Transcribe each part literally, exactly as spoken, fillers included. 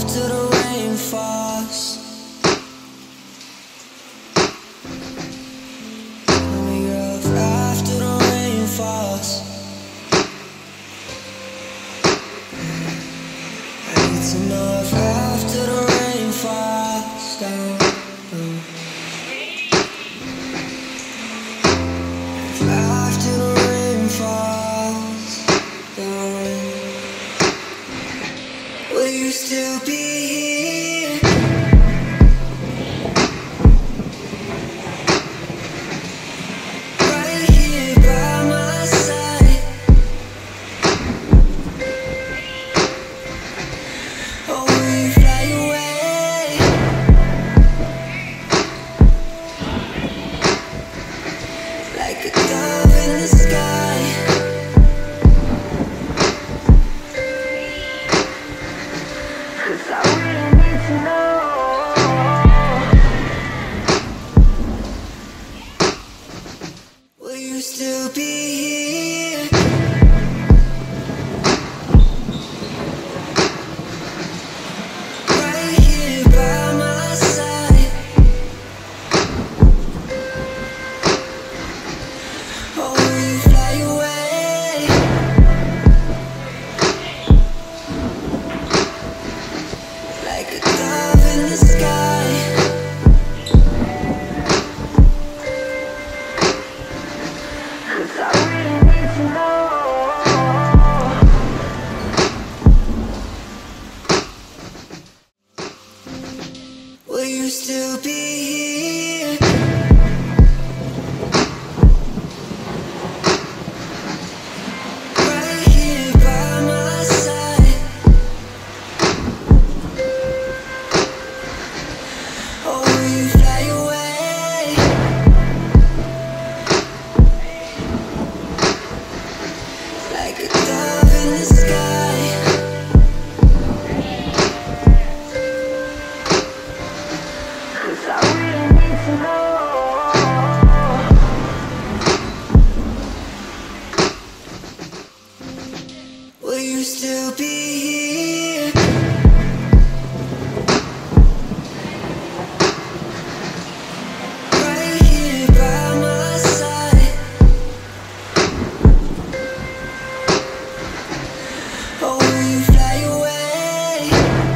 after the rain falls. Let me get up after the rain falls. It's enough after the rain falls down. After the rain falls down, will you still be here? Right here by my side. Or will you fly away? Like a dove in the sky. Cause I really need to know, will you still be here? Right here by my side. Or will you fly away? Like a dove in the sky. Cause I really need to know, will you still be here? Right here by my side. Or will you fly away? Like a dove in the sky. Cause I really need to know, will you still be here? Right here by my side. Or will you fly away?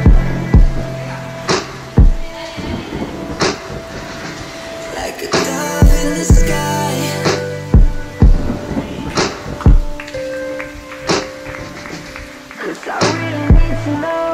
Like a dove in the sky. Cause I really need to know.